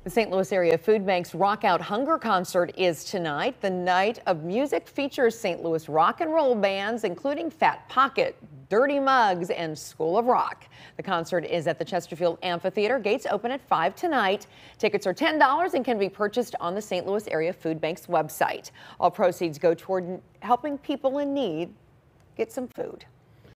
The St. Louis Area Food Bank's Rock Out Hunger concert is tonight. The night of music features St. Louis rock and roll bands, including Fat Pocket, Dirty Mugs, and School of Rock. The concert is at the Chesterfield Amphitheater. Gates open at 5 tonight. Tickets are $10 and can be purchased on the St. Louis Area Food Bank's website. All proceeds go toward helping people in need get some food.